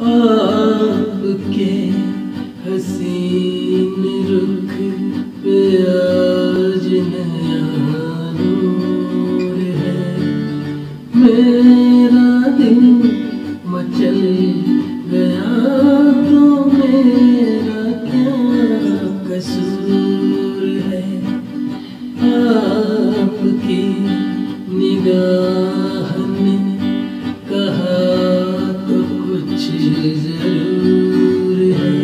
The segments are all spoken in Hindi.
आपके हसीन रुख पे आज नया नूर है। मेरा दिल मचल गया तो मेरा क्या कसूर है। आपकी निगाह ने कहा तो कुछ जरूर है।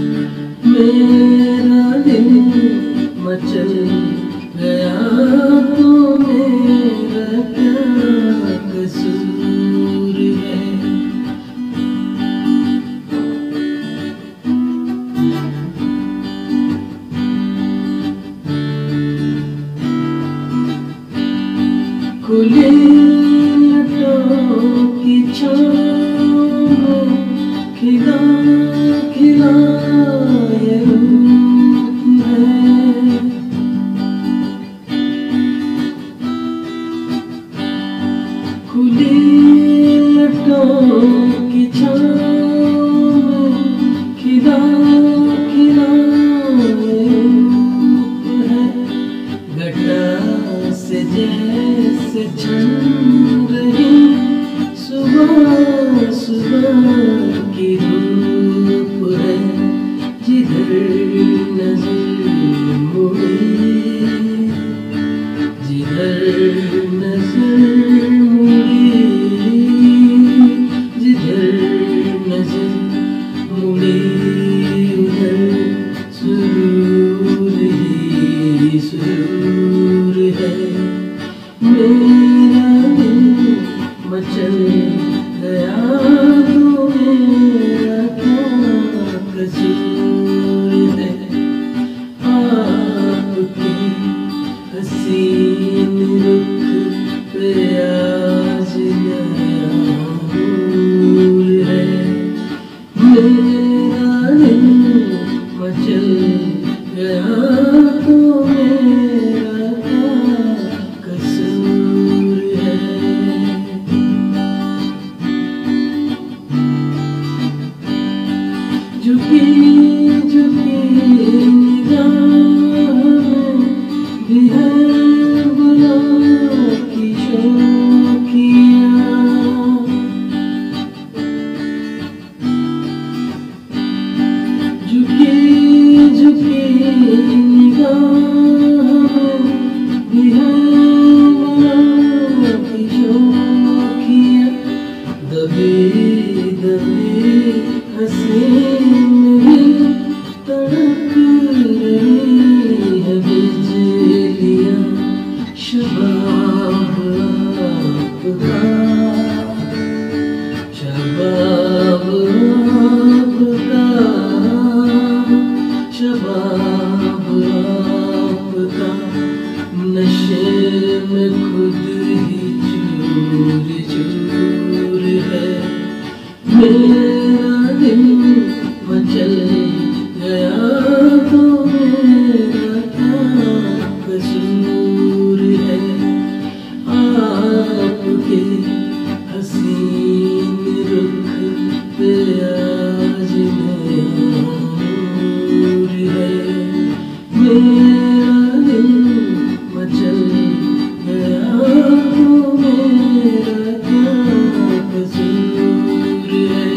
मेरा दिल मचल गया तो मेरा क्या कसूर है। खुले लटों की छाँव में खिला खिला ये रूप है। खुले लटों की छाँव में खिला खिला ये रूप है। घटा से जैसे छन रही सुबह सुबह की धूप है। जिधर नजर मुड़ी जिधर नजर मुड़ी जिधर नजर मुड़ी उधर सुरूर ही सुरूर है। मेरा दिल मचल गया तो मेरा क्या कसूर है। आपके हसीन रुख पे आज नया नूर है। मेरा दिल मचल गया तो मेरा क्या कसूर है। झुकी झुकी निगाह में भी है गुलाब की शौकियाँ। झुकी झुकी निगाह में भी है गुलाब की शौकियाँ। दबी दबी हसीन भी तड़प रही है बिजलियाँ। शबाब आपका शबाब आपका शबाब आपका नशे में खुद ही चूर चूर है। मेरा दिल मचल गया तो मेरा क्या कसूर है। आपके हसीन रुख पे आज नया नूर है। मेरा दिल मचल गया तो मेरा क्या कसूर है।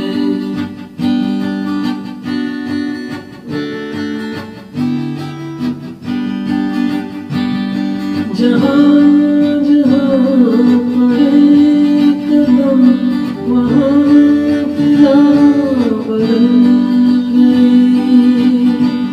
जहाँ जहाँ पड़े कदम वहाँ फिजा बदल गई।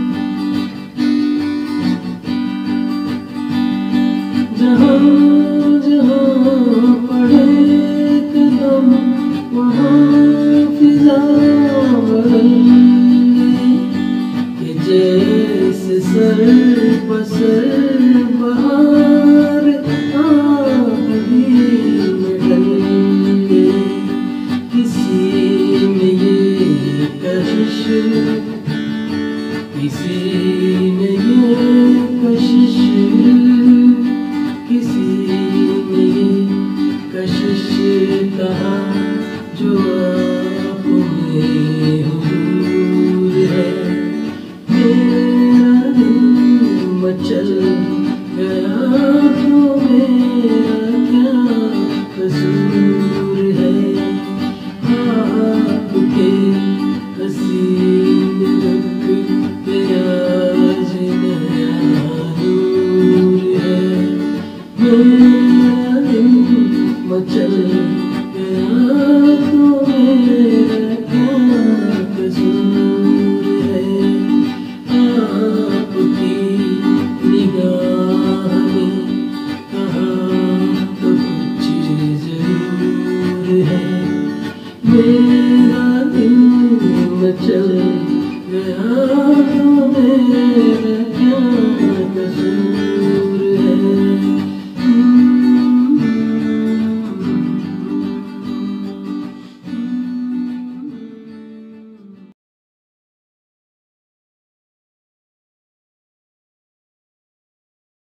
जहाँ जहाँ पड़े कदम वहाँ फिजा बदल गई। कि जैसे सर पसर बहार आँधी में ढल गई। किसी में ये कशिश किसी में ये कशिश किसी में ये कशिश कहाँ जो आप में गया तो मेरा क्या कसूर है। आपकी निगाह में कहाँ तो कुछ जरूर है। मेरा दिल मचल गया तो मेरा क्या कसूर